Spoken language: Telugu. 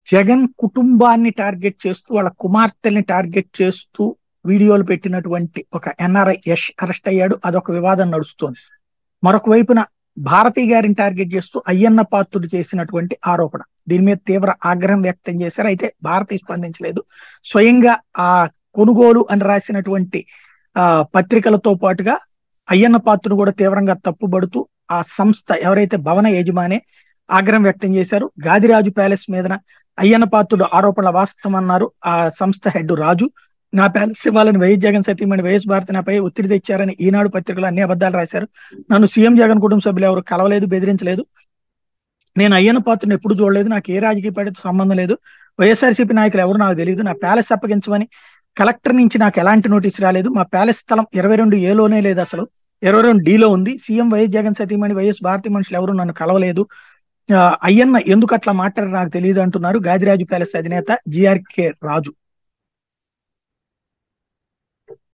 జగన్ కుటుంబాన్ని టార్గెట్ చేస్తూ వాళ్ళ కుమార్తెల్ని టార్గెట్ చేస్తూ వీడియోలు పెట్టినటువంటి ఒక ఎన్ఆర్ఐ యష్ అరెస్ట్ అయ్యాడు. అదొక వివాదం నడుస్తోంది. మరొక వైపున భారతి గారిని టార్గెట్ చేస్తూ అయ్యన్న పాత్రుడు చేసినటువంటి ఆరోపణ, దీని మీద తీవ్ర ఆగ్రహం వ్యక్తం చేశారు. అయితే భారతి స్పందించలేదు. స్వయంగా ఆ కొనుగోలు అని రాసినటువంటి పత్రికలతో పాటుగా అయ్యన్న పాత్రుడు కూడా తీవ్రంగా తప్పుబడుతూ ఆ సంస్థ ఎవరైతే భవన యజమానే ఆగ్రహం వ్యక్తం చేశారు. గాదిరాజు ప్యాలెస్ మీద అయ్యన్న పాత్రుడు ఆరోపణల వాస్తవం అన్నారు. ఆ సంస్థ హెడ్ రాజు, నా ప్యాలెస్ ఇవ్వాలని వైఎస్ జగన్ సతీమణి వైఎస్ భారతి నాపై ఒత్తిడి తెచ్చారని ఈనాడు పత్రికలు అన్ని అబద్ధాలు రాశారు. నన్ను సీఎం జగన్ కుటుంబ సభ్యులు ఎవరు కలవలేదు, బెదిరించలేదు. నేను అయ్యన్న పాత్రను ఎప్పుడు చూడలేదు. నాకు ఏ రాజకీయ పార్టీతో సంబంధం లేదు. వైఎస్ఆర్సీపీ నాయకులు ఎవరు నాకు తెలియదు. నా ప్యాలెస్ అప్పగించమని కలెక్టర్ నుంచి నాకు ఎలాంటి నోటీసు రాలేదు. మా ప్యాలెస్ స్థలం 22A లేదు, అసలు 22D ఉంది. సీఎం వైఎస్ జగన్ సతీమణి వైఎస్ భారతి మనుషులు ఎవరు నన్ను కలవలేదు. అయ్యన్న ఎందుకు అట్లా మాట్లాడారు నాకు తెలియదు అంటున్నారు గాదిరాజు ప్యాలెస్ అధినేత GRK రాజు.